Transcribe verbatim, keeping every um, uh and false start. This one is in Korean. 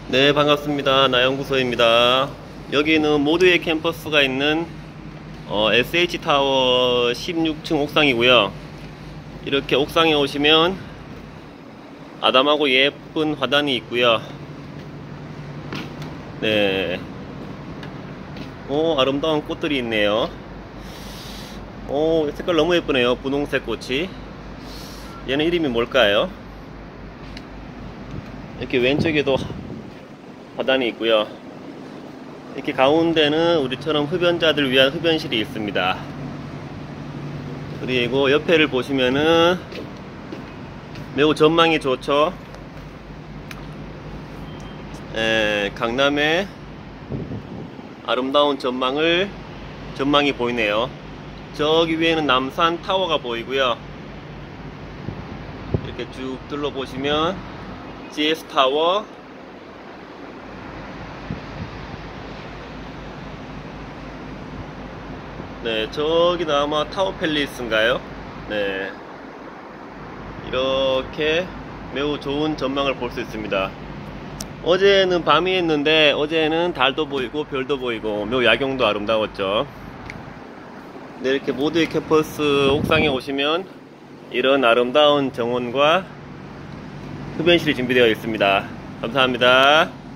네, 반갑습니다. 나연구소입니다. 여기는 모두의 캠퍼스가 있는 어, 에스에이치타워 십육 층 옥상이고요. 이렇게 옥상에 오시면 아담하고 예쁜 화단이 있고요. 네, 오, 아름다운 꽃들이 있네요. 오, 색깔 너무 예쁘네요. 분홍색 꽃이. 얘는 이름이 뭘까요? 이렇게 왼쪽에도 화단이 있고요. 이렇게 가운데는 우리처럼 흡연자들 위한 흡연실이 있습니다. 그리고 옆에를 보시면은 매우 전망이 좋죠. 에, 강남의 아름다운 전망을 전망이 보이네요. 저기 위에는 남산 타워가 보이고요. 이렇게 쭉 둘러보시면 지에스 타워, 네, 저기는 아마 타워 팰리스인가요? 네, 이렇게 매우 좋은 전망을 볼 수 있습니다. 어제는 밤이 했는데 어제는 달도 보이고 별도 보이고 매우 야경도 아름다웠죠. 네, 이렇게 모두의 캠퍼스 옥상에 오시면 이런 아름다운 정원과 흡연실이 준비되어 있습니다. 감사합니다.